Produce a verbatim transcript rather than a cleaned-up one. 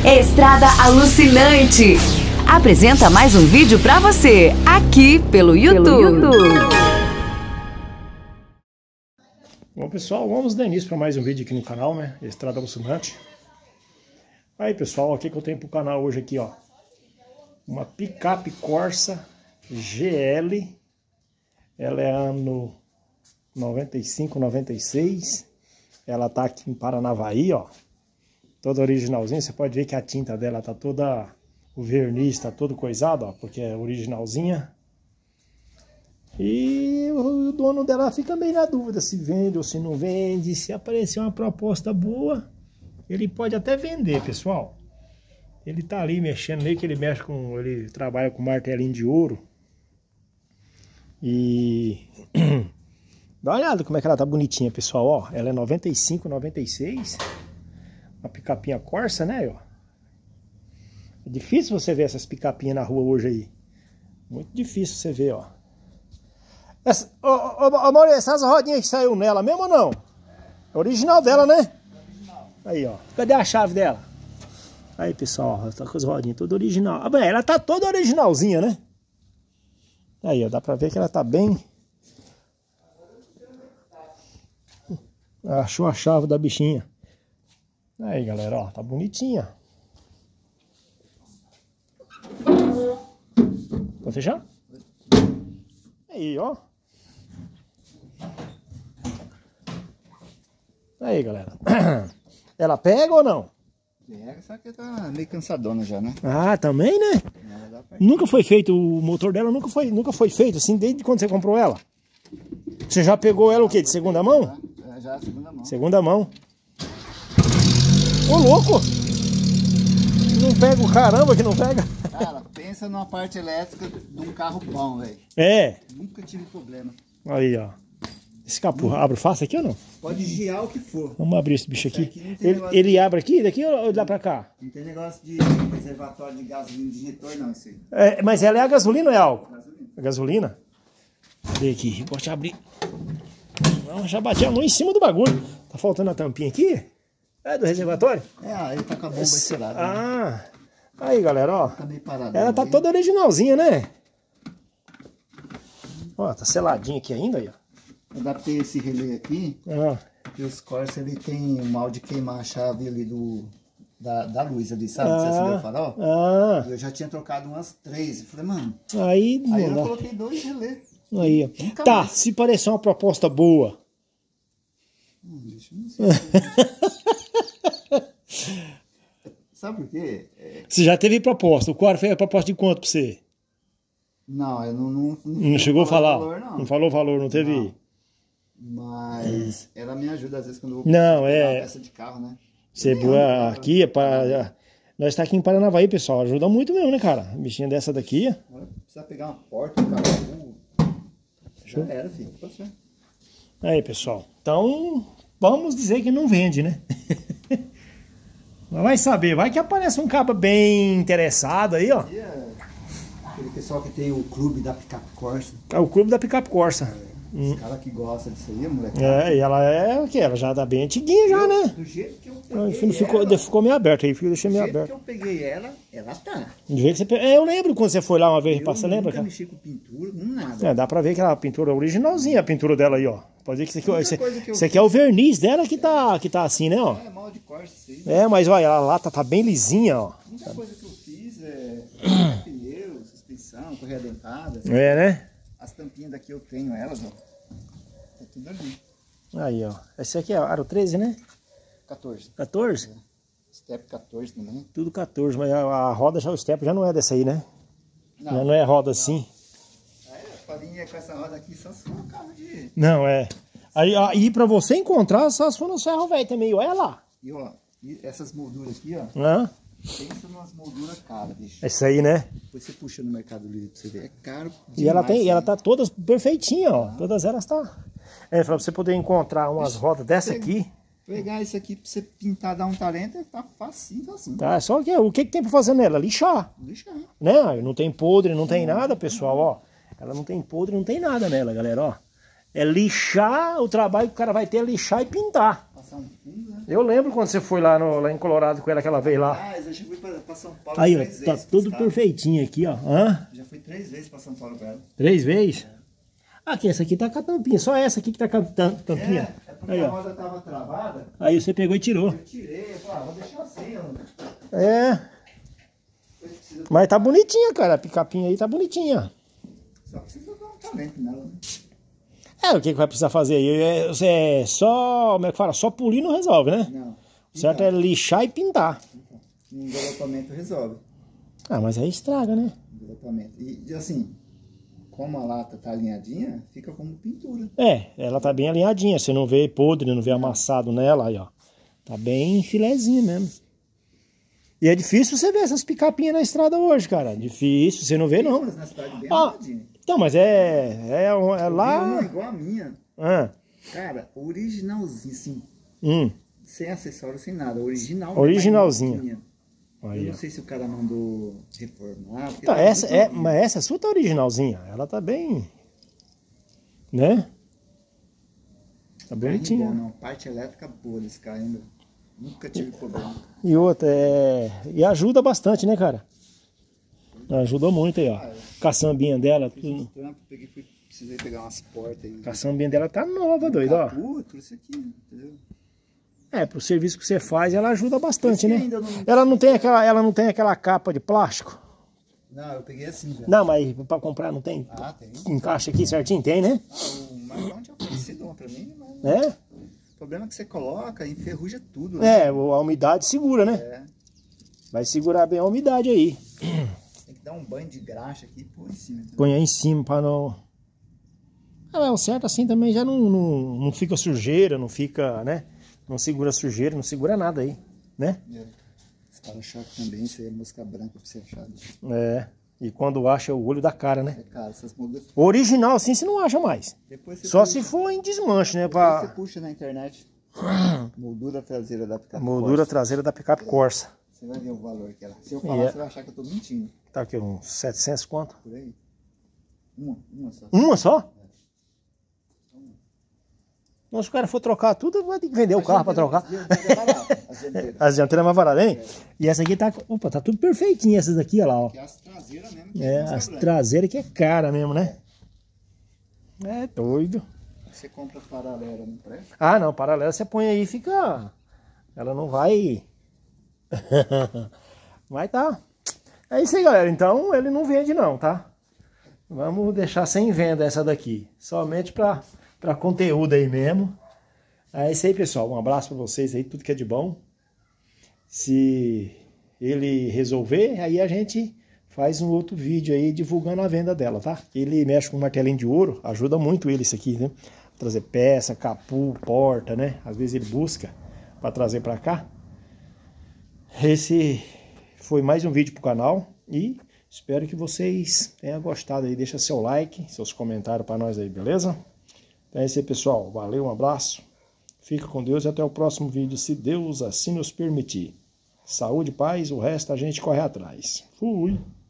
Estrada Alucinante apresenta mais um vídeo pra você, aqui pelo YouTube. Pelo YouTube. Bom, pessoal, vamos dar início para mais um vídeo aqui no canal, né? Estrada Alucinante. Aí, pessoal, o que que eu tenho pro canal hoje aqui, ó? Uma picape Corsa G L. Ela é ano noventa e cinco, noventa e seis. Ela tá aqui em Paranavaí, ó. Toda originalzinha. Você pode ver que a tinta dela tá toda... O verniz tá todo coisado, ó. Porque é originalzinha. E o dono dela fica meio na dúvida se vende ou se não vende. Se aparecer uma proposta boa, ele pode até vender, pessoal. Ele tá ali mexendo, meio que ele mexe com... Ele trabalha com martelinho de ouro. E... Dá uma olhada como é que ela tá bonitinha, pessoal, ó. Ela é noventa e cinco, noventa e seis. Uma picapinha Corsa, né, ó. É difícil você ver essas picapinhas na rua hoje aí. Muito difícil você ver, ó. Essa, ô, ô, ô, Maurício, essas rodinhas que saiu nela mesmo ou não? É original dela, né? Original. Aí, ó. Cadê a chave dela? Aí, pessoal, ó, tá com as rodinhas toda original. Ah, bem, ela tá toda originalzinha, né? Aí, ó, dá pra ver que ela tá bem... Achou a chave da bichinha. Aí, galera, ó, tá bonitinha. Pode fechar? Aí, ó. Aí, galera. Ela pega ou não? Pega, só que tá meio cansadona já, né? Ah, também, né? Nunca foi feito, o motor dela nunca foi, nunca foi feito, assim, desde quando você comprou ela? Você já pegou ela o quê? De segunda mão? Já, já segunda mão. Segunda mão. Ô, louco! Não pega o caramba que não pega. Cara, pensa numa parte elétrica de um carro bom, velho. É. Nunca tive problema. Aí, ó. Esse capô abre fácil aqui ou não? Pode girar o que for. Vamos abrir esse bicho aqui. aqui Ele, ele de... abre aqui, daqui ou dá pra cá? Não tem negócio de reservatório de gasolina de injetor, não, isso aí. É, mas ela é a gasolina ou é álcool? Gasolina. A gasolina? Cadê aqui? Pode abrir. Não, já bati a mão em cima do bagulho. Tá faltando a tampinha aqui? É do reservatório? É, aí tá com a bomba estourada. Ah, né? Aí, galera, ó. Tá meio parado. Ela tá aí. Toda originalzinha, né? Ó, tá seladinha aqui ainda, aí, ó. Eu adaptei esse relé aqui. Ah. E os Corsa, ele tem o mal de queimar a chave ali do... Da, da luz ali, sabe? Ah, Você acendeu o farol? Ah. E eu já tinha trocado umas três. Eu falei, mano... Aí, aí eu dá. coloquei dois relés. Aí, ó. Tá, mais. Se parecer uma proposta boa. Hum, deixa eu não sei. Sabe por quê? É... Você já teve proposta. O Quara fez a proposta de quanto pra você? Não, eu não... Não, não, não chegou a falar? Valor, não. Não falou valor, não teve... Não. Mas ela me ajuda às vezes quando eu vou não, é... uma peça de carro, né? Você boa aqui, é para... Nós está aqui em Paranavaí, pessoal. Ajuda muito mesmo, né, cara? Bichinha dessa daqui. Agora precisa pegar uma porta, um carro. Já era, filho. Poxa. Aí, pessoal. Então, vamos dizer que não vende, né? Mas vai saber. Vai que aparece um cabo bem interessado aí, ó. E é aquele pessoal que tem o clube da Picape Corsa. É o clube da Picape Corsa. É. Os hum. caras que gostam disso aí, moleque. É, e ela é o que? Ela já tá bem antiguinha já, né? Do jeito que eu peguei não ficou, ela... Ficou meio aberto aí, deixei meio aberto. Do jeito que eu peguei ela, ela tá. Do jeito que você... é, eu lembro quando você foi lá uma vez, eu você lembra? Eu nunca mexi com pintura, nada. É, dá pra ver que a pintura é originalzinha, a pintura dela aí, ó. Pode ver que isso aqui, esse, que esse aqui é o verniz dela que tá, que tá assim, né, ó. É, mal de Corsa isso aí. É, mas olha, a lata tá bem lisinha, ó. A única coisa que eu fiz é pneu, suspensão, correia dentada. É, né? As tampinhas daqui eu tenho elas, ó. Tá tudo ali. Aí, ó. Esse aqui é aro treze, né? quatorze. quatorze? É. Step quatorze também. Tudo quatorze, mas a, a roda já, o step já não é dessa aí, né? Não. Já não é roda assim. É, pode ir com essa roda aqui só se for um carro de... Não, é. Aí, aí pra você encontrar, só se for no ferro velho também, olha lá. E ó, e essas molduras aqui, ó. Hã? Pensa numas molduras caras, bicho. Essa aí, né? Depois você puxa no Mercado Livre pra você ver. É caro demais. E ela tem, e ela né? tá todas perfeitinha, ó. Ah. Todas elas tá. É, pra você poder encontrar umas bicho, rodas dessa pega, aqui. Pegar isso aqui pra você pintar, dar um talento, tá facinho, facinho. Tá, só que o que, que tem pra fazer nela? Lixar. Lixar. Né? Não tem podre, não tem nada, pessoal, ó. Ela não tem podre, não tem nada nela, galera, ó. É lixar, o trabalho que o cara vai ter é lixar e pintar. Passar um fundo, né? Eu lembro quando você foi lá, no, lá em Colorado com ela aquela vez lá. Ah, eu já fui pra, pra São Paulo Aí, ó, três tá vezes. tudo tá? perfeitinho aqui, ó. Hã? Já fui três vezes pra São Paulo com ela. Três vezes? Aqui, essa aqui tá com a tampinha. Só essa aqui que tá com a tam- tampinha. É, é porque Aí, a ó. roda tava travada. Aí você pegou e tirou. Eu tirei, eu falei, ah, vou deixar assim, ó. É. Precisa... Mas tá bonitinha, cara. A picapinha aí tá bonitinha. Só precisa dar um talento nela, né? É, o que, que vai precisar fazer aí? É, você é só, como é que fala? Só polir não resolve, né? Não. O certo é lixar e pintar. Um envelopamento resolve. Ah, mas aí estraga, né? Envelopamento. E, e assim, como a lata tá alinhadinha, fica como pintura. É, ela tá bem alinhadinha. Você não vê podre, não vê amassado nela. Aí, ó. Tá bem filezinha mesmo. E é difícil você ver essas picapinhas na estrada hoje, cara. Difícil, você não vê, não. Mas na cidade bem Ah, arrumadinha. então, mas é, é, é Eu vi lá... uma igual a minha. Ah, Cara, originalzinho, assim. hum, Sem acessório, sem nada. Original. Originalzinha. mas Eu aí, não ó. sei se o cara mandou reformar. porque Tá, tá essa muito é, novinha. mas essa sua tá originalzinha. Ela tá bem... Né? Tá Carro bonitinha. bom, não. Parte elétrica boa desse carro ainda. Nunca tive problema. E outra, é... E ajuda bastante, né, cara? Ajudou muito aí, ó. Ah, é. Caçambinha dela, Fiz tudo... uns trampos, peguei, fui, precisei pegar umas portas aí. Caçambinha dela tá nova, doido, ó. Capu, trouxe aqui, entendeu? É, pro serviço que você faz, ela ajuda bastante, Esse né? ainda não- Ela não tem aquela, ela não tem aquela capa de plástico? Não, eu peguei assim já. Não, mas pra comprar não tem? Ah, tem. Encaixa aqui certinho, tem, né? Ah, o Marcão tinha oferecido uma pra mim, mas É? o problema é que você coloca e enferruja tudo. né? É, a umidade segura, né? É. Vai segurar bem a umidade aí. Tem que dar um banho de graxa aqui e pôr em cima. entendeu? Põe aí em cima pra não... Ah, o certo assim também já não, não, não fica sujeira, não fica, né? Não segura sujeira, não segura nada aí, né? É. Esse para-choque também, isso aí é mosca branca pra você achar. É, e quando acha é o olho da cara, né? É caro, essas molduras. Original assim você não acha mais. Depois você Só puxa, se for em desmanche, né? depois você Pra... puxa na internet. Moldura traseira da picape Moldura Corsa. traseira da picape Corsa. Você vai ver o valor que ela. Se eu falar, E é- você vai achar que eu tô mentindo. Tá aqui uns setecentos quanto? Por aí. Uma, uma só. Uma só? Então, se o cara for trocar tudo, vai ter que vender o carro pra trocar. As dianteiras é barato, as dianteiras. As dianteiras é mais baratas, hein? E essa aqui tá... Opa, tá tudo perfeitinho essas daqui, olha lá, ó. Que é as traseiras mesmo. que É, mosca as branca. traseiras que é cara mesmo, né? É doido. Você compra paralela no preço. Ah, não, paralela você põe aí e fica... Ela não vai... Vai tá. É isso aí, galera. Então, ele não vende não, tá? Vamos deixar sem venda essa daqui. Somente pra, pra conteúdo aí mesmo. É isso aí, pessoal. Um abraço pra vocês aí, tudo que é de bom. Se ele resolver, aí a gente faz um outro vídeo aí divulgando a venda dela, tá? Ele mexe com martelinho de ouro, ajuda muito ele isso aqui, né? Trazer peça, capu, porta, né? Às vezes ele busca para trazer para cá. Esse foi mais um vídeo pro canal e espero que vocês tenham gostado aí. Deixa seu like, seus comentários para nós aí, beleza? Então é isso aí, pessoal. Valeu, um abraço. Fica com Deus e até o próximo vídeo, se Deus assim nos permitir. Saúde, paz, o resto a gente corre atrás. Fui!